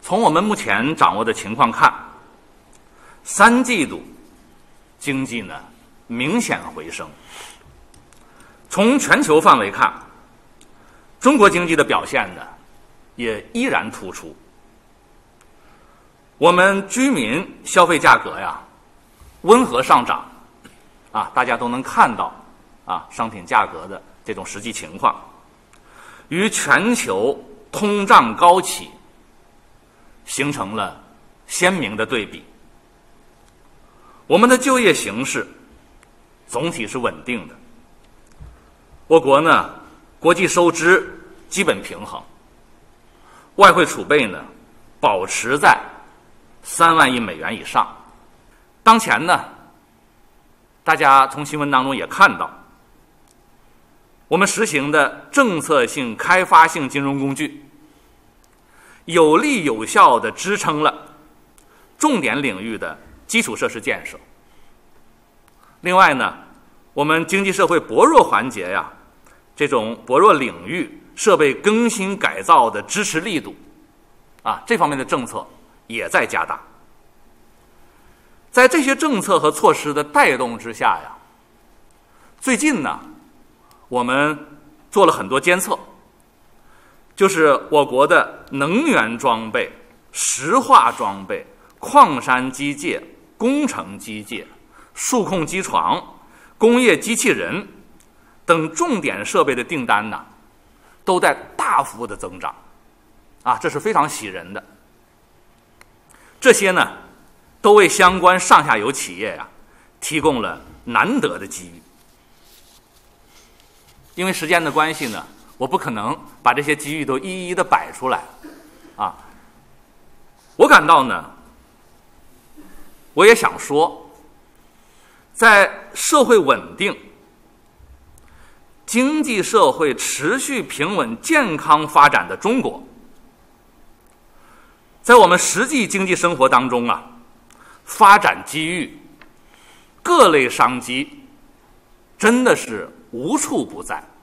从我们目前掌握的情况看，3季度经济呢明显回升。从全球范围看，中国经济的表现呢也依然突出。我们居民消费价格呀温和上涨，大家都能看到商品价格的这种实际情况，与全球通胀高企形成了鲜明的对比。我们的就业形势总体是稳定的，我国呢国际收支基本平衡，外汇储备呢保持在3万亿美元以上。当前呢，大家从新闻当中也看到，我们实行的政策性开发性金融工具有力有效地支撑了重点领域的基础设施建设。另外呢，我们经济社会薄弱环节呀，这种薄弱领域设备更新改造的支持力度这方面的政策也在加大。在这些政策和措施的带动之下呀，最近呢我们做了很多监测，就是我国的能源装备、石化装备、矿山机械、工程机械、数控机床、工业机器人等重点设备的订单呢都在大幅的增长这是非常喜人的。这些呢都为相关上下游企业提供了难得的机遇。因为时间的关系呢，我不可能把这些机遇都一一的摆出来我感到呢，我也想说，在社会稳定、经济社会持续平稳健康发展的中国，在我们实际经济生活当中发展机遇、各类商机真的是无处不在。